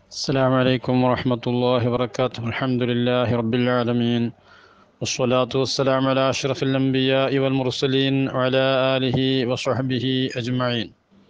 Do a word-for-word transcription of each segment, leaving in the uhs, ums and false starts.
السلام عليكم ورحمة الله وبركاته. الحمد لله رب العالمين، والصلاة والسلام على أشرف الأنبياء والمرسلين وعلى آله وصحبه أجمعين.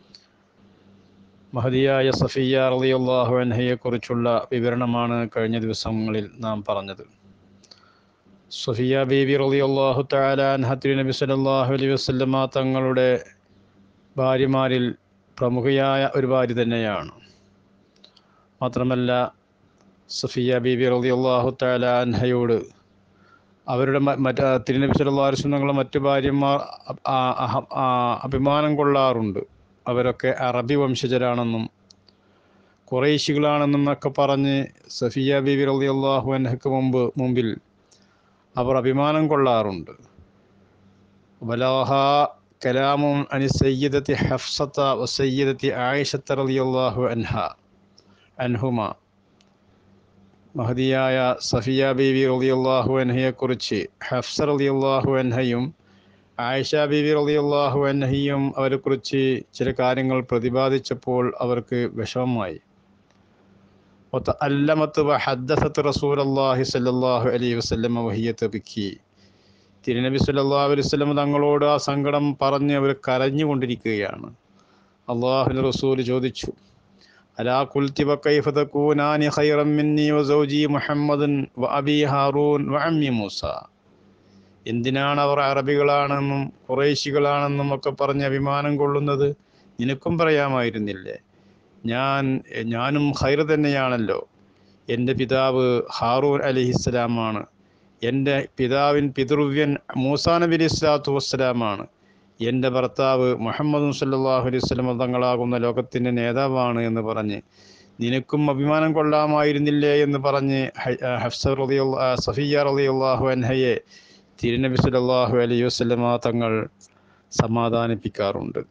മഹദിയായ സഫിയ റളിയല്ലാഹു അൻഹയെക്കുറിച്ചുള്ള വിവരണമാണ് കഴിഞ്ഞ ദിവസങ്ങളിൽ നാം പറഞ്ഞത്. സഫിയ ബീബി റളിയല്ലാഹു തആല അൻഹ തിരുനബി സല്ലല്ലാഹു അലൈഹി വസല്ലമ തങ്ങളുടെ ഭാര്യമാരിൽ പ്രമുഖയായ ഒരു ഭാര്യ തന്നെയാണ്. മാത്രമല്ല, സഫിയ ബീബി റളിയല്ലാഹു തആല അൻഹയോട് അവരുടെ മറ്റ് തിരുനബി സല്ലല്ലാഹു അലൈഹി വസല്ലം തങ്ങളുടെ മറ്റു ഭാര്യമാർ അഭിമാനം കൊള്ളാറുണ്ട്. അവരൊക്കെ അറബി വംശജരാണെന്നും ഖുറൈശികളാണെന്നും ഒക്കെ പറഞ്ഞ് സഫിയ ബീബി റളിയല്ലാഹു അൻഹയ്ക്ക് മുമ്പ് മുമ്പിൽ അവർ അഭിമാനം കൊള്ളാറുണ്ട്. വലാഹ കലാമുൻ അനി സയ്യിദത്തി ഹഫ്സത വ സയ്യിദത്തി ആയിഷത റളിയല്ലാഹു അൻഹ അൻഹുമ. മഹദിയായ സഫിയ ബീബി റളിയല്ലാഹു അൻഹയെക്കുറിച്ച് ഹഫ്സ റളിയല്ലാഹു അൻഹയും ആയിഷ ബീബി റളിയല്ലാഹു അൻഹയും അവരെക്കുറിച്ച് ചില കാര്യങ്ങൾ പ്രതിപാദിച്ചപ്പോൾ അവർക്ക് വിഷമമായി. വതഅല്ലമത് വഹദ്ദസത് റസൂലുള്ളാഹി സ്വല്ലല്ലാഹു അലൈഹി വസല്ലം വഹിയ തബ്കി. തിരുനബി സ്വല്ലല്ലാഹു അലൈഹി വസല്ലം തങ്ങളോട് ആ സങ്കടം പറഞ്ഞ് അവർ കരഞ്ഞുകൊണ്ടിരിക്കുകയാണ്. അല്ലാഹുവിൻ്റെ റസൂൽ ചോദിച്ചു, അലാ ഖുൽതി വകൈഫ തകൂനാനി ഖൈറൻ മിന്നി വസൗജി മുഹമ്മദൻ വഅബി ഹാറൂൻ വഅമ്മി മൂസ. എന്തിനാണ് അവർ അറബികളാണെന്നും ഖുറൈശികളാണെന്നും ഒക്കെ പറഞ്ഞ് അഭിമാനം കൊള്ളുന്നത്? നിനക്കും പറയാമായിരുന്നില്ലേ? ഞാൻ ഞാനും ഖൈർ തന്നെയാണല്ലോ. എൻ്റെ പിതാവ് ഹാറൂൻ അലൈഹിസ്സലാമാണ്. എൻ്റെ പിതാവിൻ പിതൃവ്യൻ മൂസാ നബി അലൈഹി സ്വലാത്തു വസ്സലാമാണ്. എൻ്റെ ഭർത്താവ് മുഹമ്മദ് സല്ലല്ലാഹു അലൈഹി വസല്ലം തങ്ങളാകുന്ന ലോകത്തിൻ്റെ നേതാവാണ് എന്ന് പറഞ്ഞ് നിനക്കും അഭിമാനം കൊള്ളാമായിരുന്നില്ലേ എന്ന് പറഞ്ഞ് ഹഫ്സ റളിയല്ലാഹു സഫിയ റളിയല്ലാഹു അൻഹയെ തിരുനബി സല്ലല്ലാഹു അലൈഹി വസല്ലമ തങ്ങൾ സമാധാനിപ്പിക്കാറുണ്ട്.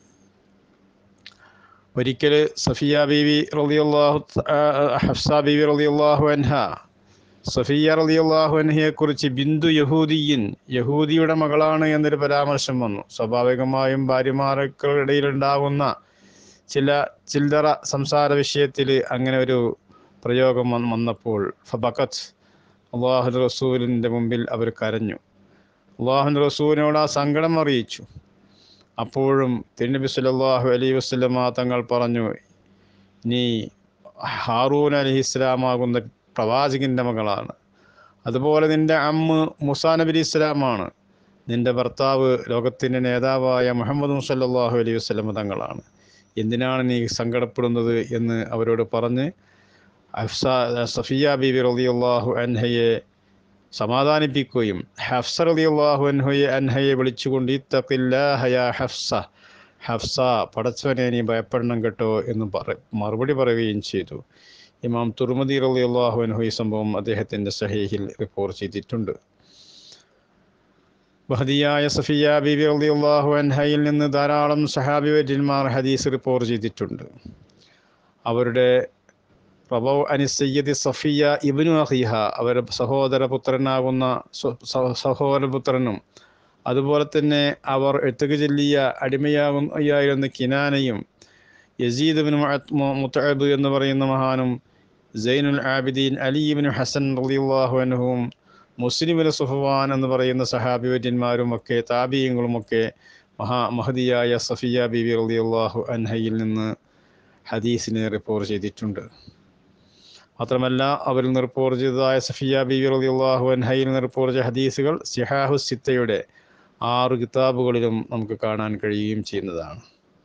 ഒരിക്കൽ സഫിയ ബീവി റളിയല്ലാഹു ഹഫ്സ ബീവി റളിയല്ലാഹു അൻഹ സഫിയ റളിയല്ലാഹു അൻഹയെക്കുറിച്ച് ബിന്ദു യഹൂദിയിൻ, യഹൂദിയുടെ മകളാണ് എന്നൊരു പരാമർശം വന്നു. സ്വാഭാവികമായും ഭാര്യമാർക്കിടയിൽ ഉണ്ടാകുന്ന ചില ചില്ലറ സംസാര വിഷയത്തിൽ അങ്ങനെ ഒരു പ്രയോഗം വന്നപ്പോൾ ഫബഖത്, അല്ലാഹുവിൻ്റെ റസൂലിൻ്റെ മുമ്പിൽ അവർ കരഞ്ഞു. അല്ലാഹുവിൻ്റെ റസൂലിനോട് ആ സങ്കടം അറിയിച്ചു. അപ്പോഴും തിരുനബി സല്ലല്ലാഹു അലൈഹി വസല്ലമ തങ്ങൾ പറഞ്ഞു, നീ ഹാറൂൻ അലൈഹിസ്സലാമാകുന്ന പ്രവാചകൻ്റെ മകളാണ്. അതുപോലെ നിൻ്റെ അമ്മ മൂസാ നബി അലൈഹി സ്വലാമാണ്. നിൻ്റെ ഭർത്താവ് ലോകത്തിൻ്റെ നേതാവായ മുഹമ്മദ് സല്ലല്ലാഹു അലൈഹി വസല്ലമ തങ്ങളാണ്. എന്തിനാണ് നീ സങ്കടപ്പെടുന്നത് എന്ന് അവരോട് പറഞ്ഞ് ഹഫ്സ സഫിയ ബീബി റളിയല്ലാഹു അൻഹയെ സമാധാനിപ്പിക്കുകയും ഹഫ്സ റളിയല്ലാഹു അൻഹയെ അൻഹയെ വിളിച്ചുകൊണ്ട് ഇത്തഖില്ലാഹ യാ ഹഫ്സ, ഹഫ്സ പടച്ചവനെ നീ ഭയപ്പെടണം കേട്ടോ എന്ന് പറ മറുപടി പറയുകയും ചെയ്തു. ഇമാം തുർമുദി റളിയല്ലാഹു അൻഹു ഈ സംഭവം അദ്ദേഹത്തിൻ്റെ സഹീഹിൽ റിപ്പോർട്ട് ചെയ്തിട്ടുണ്ട്. മഹദിയായ സഫിയ ബീബി റളിയല്ലാഹു അൻഹയിൽ നിന്ന് ധാരാളം സഹാബി വര്യന്മാർ ഹദീസ് റിപ്പോർട്ട് ചെയ്തിട്ടുണ്ട്. അവരുടെ റവൗ അനി സയ്യിദി സഫിയ ഇബ്നു അഖീഹ, അവരുടെ സഹോദരപുത്രനാകുന്ന സഹോദരപുത്രനും അതുപോലെ തന്നെ അവർ എത്തുക ചൊല്ലിയ അടിമയാകുന്ന കിനാനയും യസീദ് ഇബ്നു മുതഅബ് എന്ന് പറയുന്ന മഹാനും സൈനുൽ ആബിദീൻ അലി ഇബ്നു ഹസൻ റളിയല്ലാഹു അൻഹും മുസ്ലിം ഇബ്നു സുഫ്വാൻ എന്ന് പറയുന്ന സഹാബി വര്യന്മാരും ഒക്കെ താബിഈങ്ങളുമൊക്കെ മഹാ മഹദിയായ സഫിയ ബീബി റളിയല്ലാഹു അൻഹയിൽ നിന്ന് ഹദീസിനെ റിപ്പോർട്ട് ചെയ്തിട്ടുണ്ട്. മാത്രമല്ല, അവരിൽ നിന്ന് റിപ്പോർട്ട് ചെയ്തതായ സഫിയ ബീബി റളിയല്ലാഹു അൻഹയിൽ നിന്ന് റിപ്പോർട്ട് ചെയ്ത ഹദീസുകൾ സിഹാഹു സിത്തയുടെ ആറ് കിതാബുകളിലും നമുക്ക് കാണാൻ കഴിയുകയും ചെയ്യുന്നതാണ്.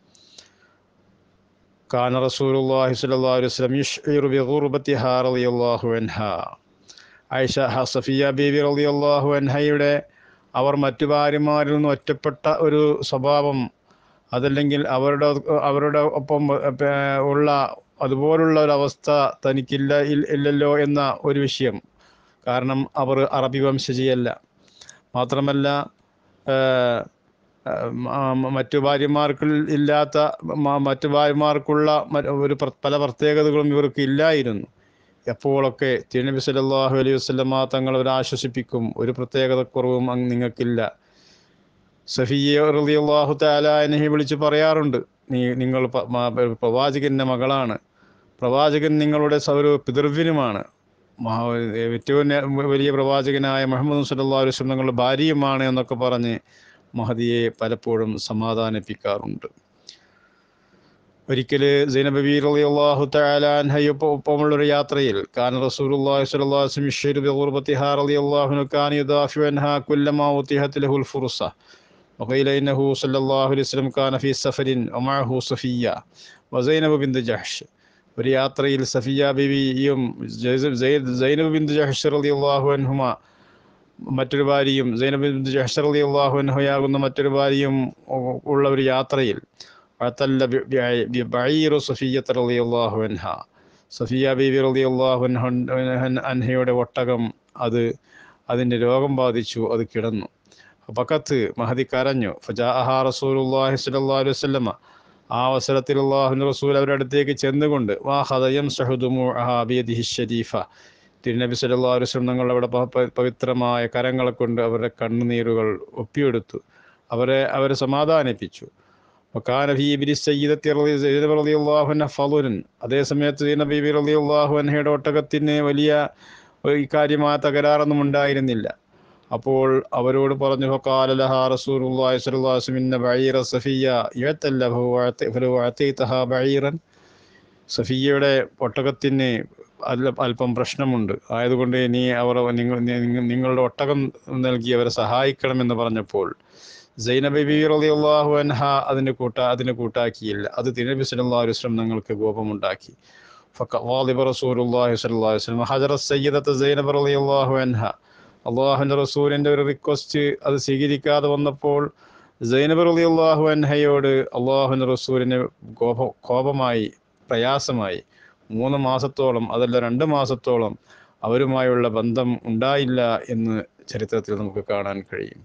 കാന റസൂലുള്ളാഹി സ്വല്ലല്ലാഹു അലൈഹി വസല്ലം യുശ്ഇറു ബിഗുർബത്തിഹാ റളിയല്ലാഹു അൻഹാ. ആയിഷ സഫിയ ബീബി റളിയല്ലാഹു അൻഹയുടെ അവർ മറ്റു ഭാര്യമാരിൽ നിന്ന് ഒറ്റപ്പെട്ട ഒരു സ്വഭാവം, അതല്ലെങ്കിൽ അവരുടെ അവരുടെ ഒപ്പം ഉള്ള അതുപോലുള്ള ഒരവസ്ഥ തനിക്കില്ല ഇല്ലല്ലോ എന്ന ഒരു വിഷയം. കാരണം അവർ അറബി വംശജയല്ല. മാത്രമല്ല, മറ്റു ഭാര്യമാർക്ക് ഇല്ലാത്ത മറ്റു ഭാര്യമാർക്കുള്ള ഒരു പല പ്രത്യേകതകളും ഇവർക്ക് ഇല്ലായിരുന്നു. എപ്പോഴൊക്കെ തിരുനബി സല്ലല്ലാഹു അലൈഹി വസല്ലമ തങ്ങൾ അവരെ ആശ്വസിപ്പിക്കും, ഒരു പ്രത്യേകതക്കുറവും അങ്ങ് നിങ്ങൾക്കില്ല. സഫിയ റളിയല്ലാഹു തആല അൻഹയെ വിളിച്ച് പറയാറുണ്ട്, നീ നിങ്ങൾ പ്രവാചകൻ്റെ മകളാണ്. പ്രവാചകൻ നിങ്ങളുടെ ഒരു പിതൃവിനുമാണ്, മഹാ ഏറ്റവും വലിയ പ്രവാചകനായ മുഹമ്മദ് സല്ലല്ലാഹു അലൈഹി വസല്ലം നിങ്ങളുടെ ഭാര്യയുമാണ് എന്നൊക്കെ പറഞ്ഞ് മഹദിയെ പലപ്പോഴും സമാധാനിപ്പിക്കാറുണ്ട്. ഒരിക്കൽ സൈനബ ബീവി റളിയല്ലാഹു തആല അൻഹയൊപ്പമുള്ളൊരു യാത്രയിൽ കാന റസൂലുള്ളാഹി സ്വല്ലല്ലാഹു അലൈഹി വസല്ലം യശ്ഹദു ബിഗുർബത്തിഹാ റളിയല്ലാഹു അൻഹു കാന യുദാഫിഉ അൻഹാ കുല്ലമാ ഉതിഹത് ലഹുൽ ഫുർസ വഖീല ഇന്നഹു സ്വല്ലല്ലാഹു അലൈഹി വസല്ലം കാന ഫീ സഫരിൻ വമഅഹു സഫിയ്യ വസൈനബ ബിൻത് ജഹ്ഷ്. ഒരു യാത്രയിൽ സഫിയ ബീവിയും സൈനബ ബിൻത് ജഹ്ഷ് റളിയല്ലാഹു അൻഹുമ മറ്റൊരു ഭാര്യയും സൈനബ ബിൻത് ജഹ്ഷ് റളിയല്ലാഹു അൻഹയാകുന്ന മറ്റൊരു ഭാര്യയും ഉള്ള ഒരു യാത്രയിൽ സഫിയ ബീവി റളിയല്ലാഹു അൻഹയുടെ ഒട്ടകം അത് അതിൻ്റെ രോഗം ബാധിച്ചു, അത് കിടന്നു. ഫഖത്ത് മഹദി കരഞ്ഞു. ഫജാഅഹാ റസൂലുള്ളാഹി സ്വല്ലല്ലാഹു അലൈഹി വസല്ലം. ആ അവസരത്തിൽ അല്ലാഹുവിൻ്റെ റസൂൽ അവരുടെ അടുത്തേക്ക് ചെന്നുകൊണ്ട് വഅഖദ യംസഹു ദുമൂഅഹാ ബിയദിഹി ശരീഫ. തിരുനബി സ്വല്ലല്ലാഹു അലൈഹി വസല്ലം തങ്ങൾ അവിടെ പവിത്രമായ കരങ്ങളെ കൊണ്ട് അവരുടെ കണ്ണുനീരുകൾ ഒപ്പിയെടുത്തു, അവരെ അവരെ സമാധാനിപ്പിച്ചു. അതേ സമയത്ത് സൈനബ ബീവി റളിയല്ലാഹു അൻഹയുടെ ഒട്ടകത്തിന് വലിയ കാര്യമായ തകരാറൊന്നും ഉണ്ടായിരുന്നില്ല. അപ്പോൾ അവരോട് പറഞ്ഞു, ഫഖാല ലഹാ റസൂലുള്ളാഹി സ്വല്ലല്ലാഹു അലൈഹി വസല്ലം ഇന്ന ബഈറ സഫിയ്യ യതല്ലഹു ഫലൗ അതൈതഹാ ബഈറൻ. സഫിയ്യയുടെ ഒട്ടകത്തിന് അല്പം പ്രശ്നമുണ്ട്, ആയതുകൊണ്ട് നീ അവർ നിങ്ങൾ നിങ്ങളുടെ ഒട്ടകം നൽകി അവരെ സഹായിക്കണമെന്ന് പറഞ്ഞപ്പോൾ സൈനബ ബീവി റളിയല്ലാഹു അൻഹ അതിന് കൂട്ടാ അതിന് കൂട്ടാക്കിയില്ല. അത് തിരുനബി സ്വല്ലല്ലാഹു അലൈഹി വസല്ലം തങ്ങൾക്ക് കോപമുണ്ടാക്കി. ഫഖാദിബ റസൂലുള്ളാഹി സ്വല്ലല്ലാഹു അലൈഹി വസല്ലം ഹജറ സയ്യിദത സൈനബ റളിയല്ലാഹു അൻഹ. അല്ലാഹുവിൻ്റെ റസൂലിൻ്റെ ഒരു റിക്വസ്റ്റ് അത് സ്വീകരിക്കാതെ വന്നപ്പോൾ സൈനബ റളിയല്ലാഹു അൻഹയോട് അല്ലാഹുവിൻ്റെ റസൂലിന് കോപ കോപമായി പ്രയാസമായി. മൂന്ന് മാസത്തോളം അതല്ല രണ്ട് മാസത്തോളം അവരുമായുള്ള ബന്ധം ഉണ്ടായില്ല എന്ന് ചരിത്രത്തിൽ നമുക്ക് കാണാൻ കഴിയും.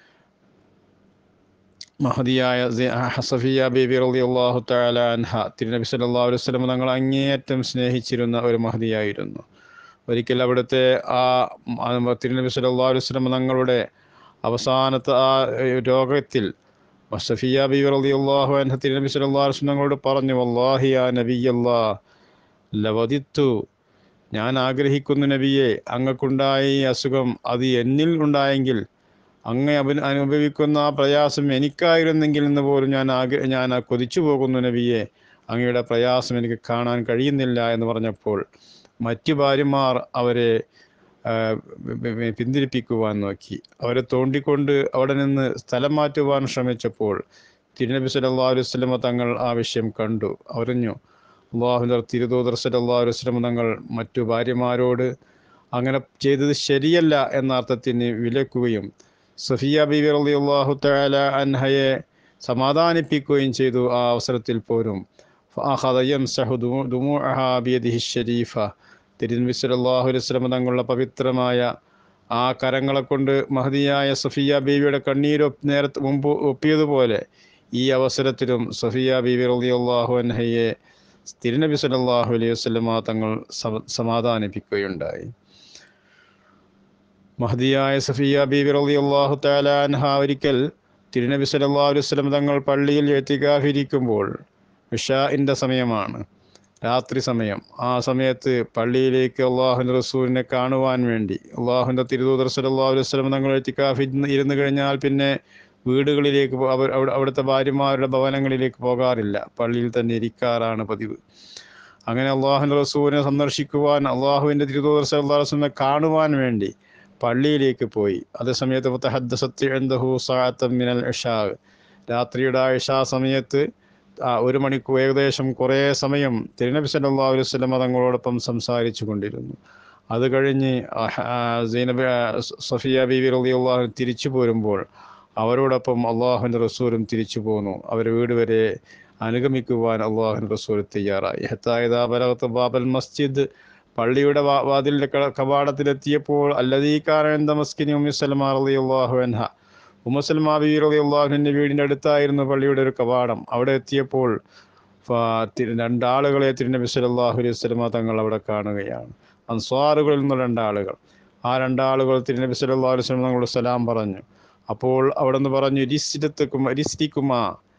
മഹദിയായ സഫിയ ബീബി റളിയല്ലാഹു തആല അൻഹ തിരുനബി സല്ലല്ലാഹു അലൈഹി വസല്ലം തങ്ങൾ അങ്ങേയറ്റം സ്നേഹിച്ചിരുന്ന ഒരു മഹദിയായിരുന്നു. ഒരിക്കൽ അവിടുത്തെ ആ തിരുനബി സല്ലല്ലാഹു അലൈഹി വസല്ലം തങ്ങളുടെ അവസാനത്തെ ആ രോഗത്തിൽ സഫിയ ബീബി റളിയല്ലാഹു അൻഹ തിരുനബി സല്ലല്ലാഹു അലൈഹി വസല്ലം തങ്ങളോട് പറഞ്ഞു, വല്ലാഹി യാ നബിയല്ലാഹ് ലവദിത്തു, ഞാൻ ആഗ്രഹിക്കുന്നു നബിയെ, അങ്ങക്കുണ്ടായ ഈ അസുഖം അത് എന്നിൽ ഉണ്ടായെങ്കിൽ അങ്ങ് അനുഭവിക്കുന്ന ആ പ്രയാസം എനിക്കായിരുന്നെങ്കിൽ എന്ന് പോലും ഞാൻ ആഗ്ര ഞാൻ കൊതിച്ചു പോകുന്നു നബിയെ, അങ്ങയുടെ പ്രയാസം എനിക്ക് കാണാൻ കഴിയുന്നില്ല എന്ന് പറഞ്ഞപ്പോൾ മറ്റു ഭാര്യമാർ അവരെ പിന്തിരിപ്പിക്കുവാൻ നോക്കി. അവരെ തോണ്ടിക്കൊണ്ട് അവിടെ നിന്ന് സ്ഥലം മാറ്റുവാൻ ശ്രമിച്ചപ്പോൾ തിരുനബി സല്ലല്ലാഹു അലൈഹി വസല്ലം തങ്ങൾ ആ വിഷയം കണ്ടു, അറിഞ്ഞു. അല്ലാഹുവിൻ്റെ തിരുദൂതർ സല്ലല്ലാഹു അലൈഹി വസല്ലം തങ്ങൾ മറ്റു ഭാര്യമാരോട് അങ്ങനെ ചെയ്തത് ശരിയല്ല എന്ന അർത്ഥത്തിന് വിലക്കുകയും സഫിയ ബീവി റളിയല്ലാഹു തആല അൻഹയെ സമാധാനിപ്പിക്കുകയും ചെയ്തു. ആ അവസരത്തിൽ പോലും ഫഅഖദ യംസഹു ദുമൂഅഹാ ബിയദിഹി ശരീഫ. തിരുനബി സല്ലല്ലാഹു അലൈഹി വസല്ലം തങ്ങളുടെ പവിത്രമായ ആ കരങ്ങളെ കൊണ്ട് മഹദിയായ സഫിയ ബീവിയുടെ കണ്ണീര് നേരത്തെ മുമ്പ് ഒപ്പിയതുപോലെ ഈ അവസരത്തിലും സഫിയ ബീവി റളിയല്ലാഹു അൻഹയെ തിരുനബി സല്ലല്ലാഹു അലൈഹി വസല്ലം തങ്ങൾ സമാധാനിപ്പിക്കുകയുണ്ടായി. മഹദിയായ സഫിയ ബീവി റളിയല്ലാഹു തആല അൻഹ ഒരിക്കൽ തിരുനബി സല്ലല്ലാഹു അലൈഹി വസല്ലം തങ്ങൾ പള്ളിയിൽ ഇഅ്തികാഫിരിക്കുമ്പോൾ ഇശാഇൻ്റെ സമയമാണ്, രാത്രി സമയം. ആ സമയത്ത് പള്ളിയിലേക്ക് അല്ലാഹുവിൻ്റെ റസൂലിനെ കാണുവാൻ വേണ്ടി അല്ലാഹുവിൻ്റെ തിരുദൂതർ സല്ലല്ലാഹു അലൈഹി വസല്ലം തങ്ങൾ ഇഅ്തികാഫിൽ ഇരുന്ന് കഴിഞ്ഞാൽ പിന്നെ വീടുകളിലേക്ക് അവർ അവിടുത്തെ ഭാര്യമാരുടെ ഭവനങ്ങളിലേക്ക് പോകാറില്ല, പള്ളിയിൽ തന്നെ ഇരിക്കാറാണ് പതിവ്. അങ്ങനെ അല്ലാഹുവിൻ്റെ റസൂലിനെ സന്ദർശിക്കുവാൻ അല്ലാഹുവിൻ്റെ തിരുദൂതർ സല്ലല്ലാഹു അലൈഹി വസല്ലം കാണുവാൻ വേണ്ടി പള്ളിയിലേക്ക് പോയി. അതേസമയത്ത് ഫതഹദ്ദസത് ഇൻദഹു സഅതൻ മിനൽ ഇശാ, രാത്രിയുടെ ആ ഇശാ സമയത്ത് ഒരു മണിക്കൂർ ഏകദേശം കുറേ സമയം തിരുനബി സല്ലല്ലാഹു അലൈഹി വസല്ലം തങ്ങളോടൊപ്പം സംസാരിച്ചു കൊണ്ടിരുന്നു. അത് കഴിഞ്ഞ് സൈനബ സഫിയ ബീവി റളിയല്ലാഹു തിരിച്ചു പോരുമ്പോൾ അവരോടൊപ്പം അല്ലാഹുവിൻ്റെ റസൂലും തിരിച്ചു പോന്നു. അവർ വീട് വരെ അനുഗമിക്കുവാൻ അല്ലാഹുവിൻ്റെ റസൂൽ തയ്യാറായി. ഹത്താ ഇദാ ബലഗത ബാബൽ മസ്ജിദ്, പള്ളിയുടെ വാതിലിൻ്റെ കവാടത്തിലെത്തിയപ്പോൾ അല്ലദീ കാന ഇൻദ മസ്കിനി ഉമ്മി സലമ റളിയല്ലാഹു അൻഹ, ഉമ്മു സലമ ബീവി റളിയല്ലാഹു അൻഹയുടെ വീടിൻ്റെ അടുത്തായിരുന്നു പള്ളിയുടെ ഒരു കവാടം. അവിടെ എത്തിയപ്പോൾ രണ്ടാളുകളെ തിരുനബി സല്ലല്ലാഹു അലൈഹി വസല്ലം തങ്ങൾ അവിടെ കാണുകയാണ്. അൻസ്വാറുകളിൽ നിന്ന് രണ്ടാളുകൾ. ആ രണ്ടാളുകൾ തിരുനബി സല്ലല്ലാഹു അലൈഹി വസല്ലം തങ്ങളോട് സലാം പറഞ്ഞു. അപ്പോൾ അവിടെ നിന്ന് പറഞ്ഞു, രിസ്ലിക്കുമാ,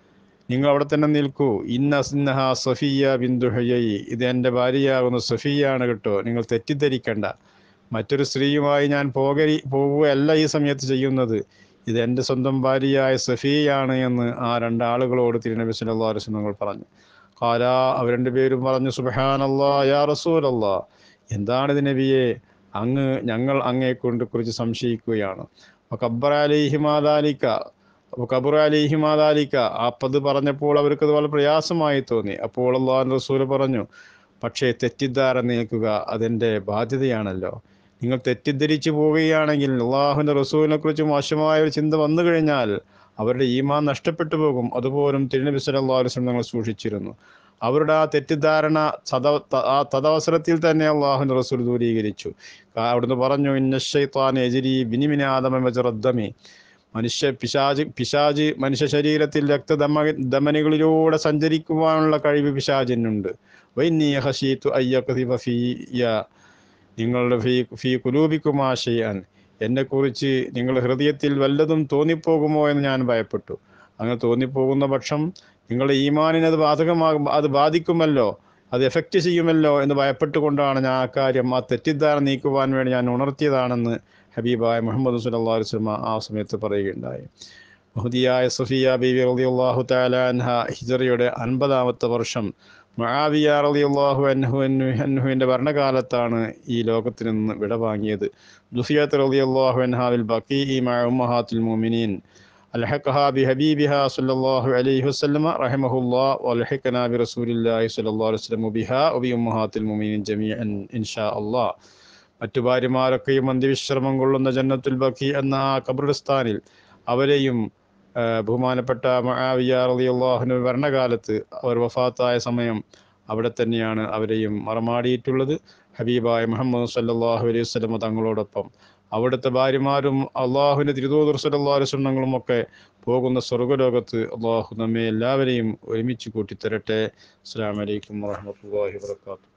നിങ്ങൾ അവിടെ തന്നെ നിൽക്കൂ. ഇന്ന സിന്നഹ സഫിയ ബിന്ദു ഹുയൈ, ഇത് എൻ്റെ ഭാര്യയാകുന്ന സഫിയാണ് കേട്ടോ, നിങ്ങൾ തെറ്റിദ്ധരിക്കണ്ട. മറ്റൊരു സ്ത്രീയുമായി ഞാൻ പോകരി പോവുകയല്ല ഈ സമയത്ത് ചെയ്യുന്നത്, ഇത് എൻ്റെ സ്വന്തം ഭാര്യയായ സഫിയാണ് എന്ന് ആ രണ്ടാളുകളോട് തിരുനബി സല്ലല്ലാഹു അലൈഹി വസല്ലം പറഞ്ഞു. ഖാലാ, അവർ രണ്ടുപേരും പറഞ്ഞു, സുബ്ഹാനല്ലാഹ് യാ റസൂലല്ലാഹ്, എന്താണിത് നബിയെ, അങ്ങ് ഞങ്ങൾ അങ്ങയെക്കൊണ്ട് കുറിച്ച് സംശയിക്കുകയാണ്. കബ്ബറ അലൈഹിമാ ദാലിക, കബുറ അലിഹിമാ ദാലിക, അപ്പത് പറഞ്ഞപ്പോൾ അവർക്കത് വളരെ പ്രയാസമായി തോന്നി. അപ്പോൾ അല്ലാഹുവിൻ്റെ റസൂൽ പറഞ്ഞു, പക്ഷേ തെറ്റിദ്ധാരണ നീക്കുക അതെൻ്റെ ബാധ്യതയാണല്ലോ. നിങ്ങൾ തെറ്റിദ്ധരിച്ചു പോവുകയാണെങ്കിൽ അള്ളാഹുവിൻ്റെ റസൂലിനെ കുറിച്ച് മോശമായ ഒരു ചിന്ത വന്നു കഴിഞ്ഞാൽ അവരുടെ ഈമാൻ നഷ്ടപ്പെട്ടു പോകും. അതുപോലും തിരുനബി സല്ലല്ലാഹു അലൈഹി വസല്ലം ഞങ്ങൾ സൂക്ഷിച്ചിരുന്നു. അവരുടെ ആ തെറ്റിദ്ധാരണ സദ ആ തദവസരത്തിൽ തന്നെ അള്ളാഹുവിൻ്റെ റസൂൽ ദൂരീകരിച്ചു. അവിടുന്ന് പറഞ്ഞു, ഇന്ന ശൈത്വാന യജ്രി ബിനി ആദമ മജ്റദ്ദമി, മനുഷ്യ പിശാജ് പിശാജ് മനുഷ്യ ശരീരത്തിൽ രക്തധമ ധമനികളിലൂടെ സഞ്ചരിക്കുവാനുള്ള കഴിവ് പിശാചിനുണ്ട്. വൈന്നീ ഖശീതു അയ്യഖദിഫ ഫിയ, നിങ്ങളുടെ ഫീ ഫീ കുലൂബിക്കുമാ ഷൈഅൻ, എന്നെക്കുറിച്ച് നിങ്ങളുടെ ഹൃദയത്തിൽ വല്ലതും തോന്നിപ്പോകുമോ എന്ന് ഞാൻ ഭയപ്പെട്ടു. അങ്ങനെ തോന്നിപ്പോകുന്ന പക്ഷം നിങ്ങളുടെ ഈമാനിന് അത് ബാധകമാകും, അത് ബാധിക്കുമല്ലോ, അത് എഫക്റ്റ് ചെയ്യുമല്ലോ എന്ന് ഭയപ്പെട്ടുകൊണ്ടാണ് ഞാൻ ആ കാര്യം, ആ തെറ്റിദ്ധാരണ നീക്കുവാൻ വേണ്ടി ഞാൻ ഉണർത്തിയതാണെന്ന് ഹബീബായ മുഹമ്മദ് സല്ലല്ലാഹു അലൈഹി വസല്ലം ആ സമയത്ത് പറയുകയുണ്ടായി. മഹദിയായ സഫിയ ബീവി റളിയല്ലാഹു തആല അൻഹ ഹിജ്റയുടെ അൻപതാമത്തെ വർഷം മുആവിയ റളിയല്ലാഹു അൻഹു അൻഹുവിൻ്റെ ഭരണകാലത്താണ് ഈ ലോകത്തിൽ നിന്ന് വിട വാങ്ങിയത്. ദുഫിയത്ത് റളിയല്ലാഹു അൻഹാ ബിൽ ബഖീഇ മഅ ഉമ്മഹാത്തുൽ മുഅ്മിനീൻ അൽഹഖഹാ ബിഹബീബിഹാ സല്ലല്ലാഹു അലൈഹി വസല്ലം റഹിമഹുല്ലാഹ് വൽഹഖനാ ബിറസൂലില്ലാഹി സല്ലല്ലാഹു അലൈഹി വസല്ലം ബിഹാ വബി ഉമ്മഹാത്തുൽ മുഅ്മിനീൻ ജമീഅൻ ഇൻഷാ അല്ലാഹ്. മറ്റു ഭാര്യമാരൊക്കെയും അന്ത്യവിശ്രമം കൊള്ളുന്ന ജന്നത്തുൽ ബഖീ എന്ന ആ ഖബർസ്ഥാനിൽ അവരെയും ബഹുമാനപ്പെട്ട മുആവിയ റളിയല്ലാഹു അൻഹു ഭരണകാലത്ത് അവർ വഫാത്തായ സമയം അവിടെ തന്നെയാണ് അവരെയും മറമാടിയിട്ടുള്ളത്. ഹബീബായ മുഹമ്മദ് സല്ലല്ലാഹു അലൈഹി വസല്ലം തങ്ങളോടൊപ്പം അവിടുത്തെ ഭാര്യമാരും അള്ളാഹുവിൻ്റെ തിരുദൂതർ സല്ലല്ലാഹു അലൈഹി വസല്ലം ഒക്കെ പോകുന്ന സ്വർഗ്ഗലോകത്ത് അള്ളാഹു നമ്മെ എല്ലാവരെയും ഒരുമിച്ച് കൂട്ടിത്തരട്ടെ. അസ്സലാമു അലൈക്കും വറഹ്മത്തുള്ളാഹി വബറകാതുഹു.